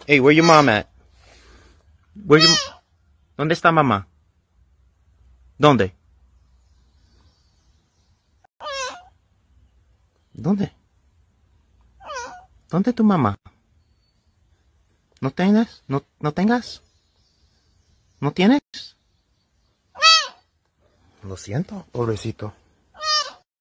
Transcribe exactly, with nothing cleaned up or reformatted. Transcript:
Hey, where your mom at? Where your... ¿Dónde está mamá? ¿Dónde? ¿Dónde? ¿Dónde tu mamá? ¿No tienes? ¿No, no tengas? ¿No tienes? Lo siento, pobrecito.